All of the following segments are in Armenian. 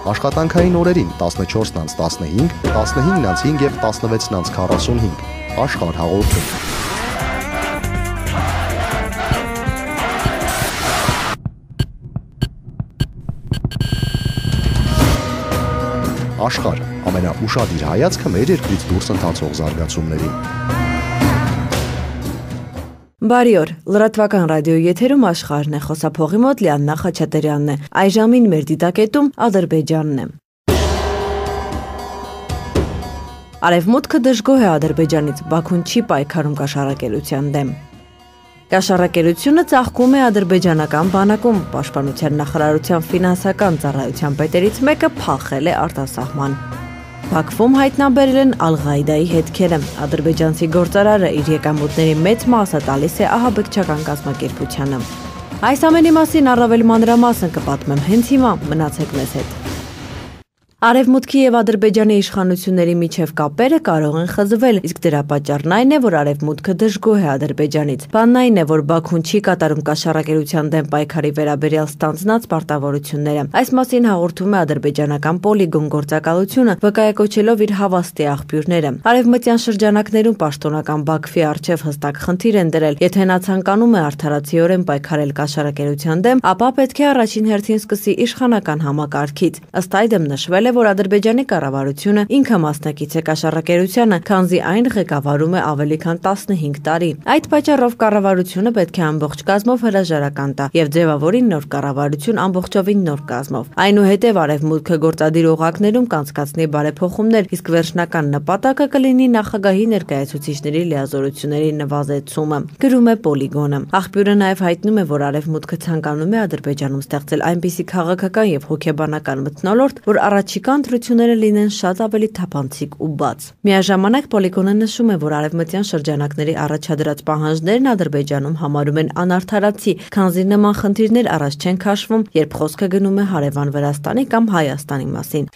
Աշխատանքային օրերին 14:15, 15:05 և 16:45 Աշխարհ հաղորդում։ Աշխարհ, ամենաուշադիր հայացքը մեր երկրից դուրս ընթացող զարգացումներին։ Բարի օր, լրատվական ռադիոյի եթերում աշխարհն է, խոսափողի մոտ Լիաննա Խաչատրյանն է, այժմին մեր դիտակետում Ադրբեջանն է։ Արևմուտքը դժգոհ է Ադրբեջանից, Բաքուն չի պայքարում կաշառակերության դեմ։ Կաշառակերությունը ծաղկում է ադրբեջանական բանակում, Պաշտպանության նախարարության ֆինանսական ծառայության պետերից մեկը փախել է արտասահման։ Բաքվում հայտնաբերել են Ալ-Ղաիդայի հետքերը, ադրբեջանցի գործարարը իր եկամուտների մեծ մասը տալիս է ահաբեկչական կազմակերպությանը։ Այս ամենի մասին առավել մանրամասն կպատմեմ հենց հիմա, մնացեք մեզ հետ։ Արևմուտքի և Ադրբեջանի իշխանությունների միջև կապերը կարող են խզվել, իսկ դրա պատճառն այն է, որ Արևմուտքը դժգոհ է Ադրբեջանից։ Բանն այն է, որ Բաքուն չի կատարում կաշառակերության դեմ պայքարի վերաբերյալ ստանձնած պարտավորությունները։ Այս մասին հաղորդում է ադրբեջանական Պոլիգոն գործակալությունը, վկայակոչելով իր հավաստի աղբյուրները։ Արևմտյան շրջանակներում պաշտոնական Բաքվի առջև հստակ խնդիր են դրել, եթե նա ցանկանում է արդարացիորեն պայքարել կաշառակերության դեմ, ապա պետք է առաջին հերթին սկսի իշխանական համակարգից։ Ըստ այդմ նշվել է, որ Ադրբեջանի կառավարությունը ինքը մասնակից է կաշառակերությանը, քանզի այն ղեկավարում է ավելի քան 15 տարի։ Այդ պատճառով կառավարությունը պետք է ամբողջ կազմով հրաժարական տա և ձևավորի նոր կառավարություն ամբողջովին նոր կազմով։ Այնուհետև Արևմուտքը գործադիր օղակներում կանցկացնի բարեփոխումներ, իսկ վերջնական նպատակը կլինի նախագահի ներկայացուցիչների լիազորությունների նվազեցումը, գրում է Պոլիգոնը։ Աղբյուրը նաև հայտնում է, որ Արևմուտքը ցանկանում է Ադրբեջանում ստեղծել այնպիսի քաղաքական և հոգեբանական մթնոլորտ, որ առաջիկա ընտրությունները լինեն շատ ավելի թափանցիկ ու բաց։ Միաժամանակ Պոլիգոնը նշում է, որ արևմտյան շրջանակների առաջադրած պահանջներն Ադրբեջանում համարում են անարդարացի, քանզի նման խնդիրներ առաջ չեն քաշվում, երբ խոսքը գնում է հարևան Վրաստանի կամ Հայաստանի մասին։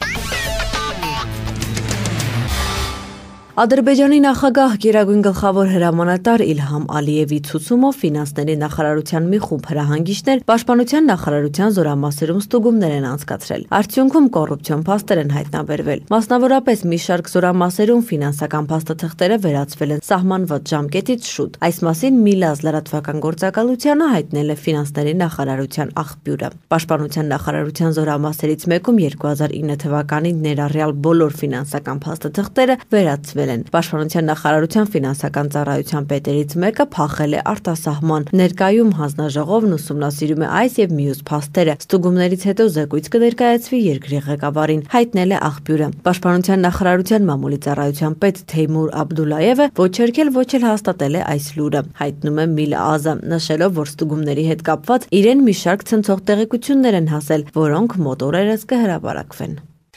Ադրբեջանի նախագահ Գերագույն գլխավոր հրամանատար Իլհամ Ալիևի ցուցումով ֆինանսների նախարարության մի խումբ հրահանգիչներ Պաշտպանության նախարարության զորամասերում ստուգումներ են անցկացրել։ Արդյունքում կոռուպցիոն փաստեր են հայտնաբերվել։ Մասնավորապես մի շարք զորամասերում ֆինանսական փաստաթղթերը վերածվել են սահմանված ժամկետից շուտ։ Այս մասին Միլազ լրատվական գործակալությանը հայտնել է ֆինանսների նախարարության աղբյուրը։ Պաշտպանության նախարարության զորամասերից մեկում 2009 թվականին ներառյալ բոլոր ֆինանսական փաստաթղթերը վերածվել են։ Պաշտպանության նախարարության ֆինանսական ծառայության պետերից մեկը փախել է արտասահման։ Ներկայում հանձնաժողովն ուսումնասիրում է այս եւ մյուս փաստերը։ Ստուգումներից հետո զեկույց կներկայացվի երկրի ղեկավարին, հայտնել է աղբյուրը։ Պաշտպանության նախարարության մամուլի ծառայության պետ Թեյմուր Աբդուլլայևը ոչ երկել ոչ էլ հաստատել է այս լուրը, հայտնում է Միլազը, նշելով, որ ստուգումների հետ կապված իրեն մի շարք ցնցող տեղեկություններ են հասել, որոնք մոտ օրերս կհրապարակվեն։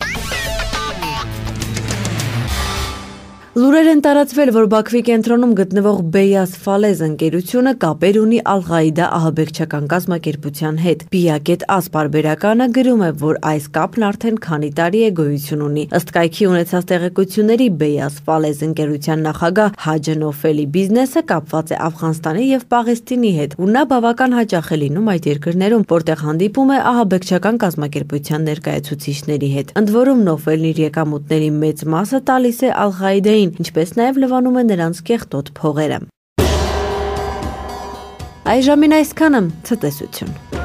Լուրեր են տարածվել, որ Բաքվի կենտրոնում գտնվող Beyaz Falez ընկերությունը կապեր ունի Ալ-Ղաիդա ահաբեկչական կազմակերպության հետ։ Բիակետ Ազ պարբերականը գրում է, որ այս կապն արդեն քանի տարի է գոյություն ունի։ Ըստ կայքի ունեցած տեղեկությունների Beyaz Falez ընկերության նախագահ Հաջը Նոֆելի բիզնեսը կապված է Աֆղանստանի և Պաղեստինի հետ, ու նա բավական հաճախ է լինում այդ երկրներում, որտեղ հանդիպում է ահաբեկչական կազմակերպության ներկայացուցիչների հետ։ Ընդ որում Նոֆելն իր եկամուտների մեծ մասը տալիս է Ալ-Ղաիդային, ինչպես նաև լվանում է նրանց կեղտոտ փողերը։ Այժմին այսքանը, ցտեսություն։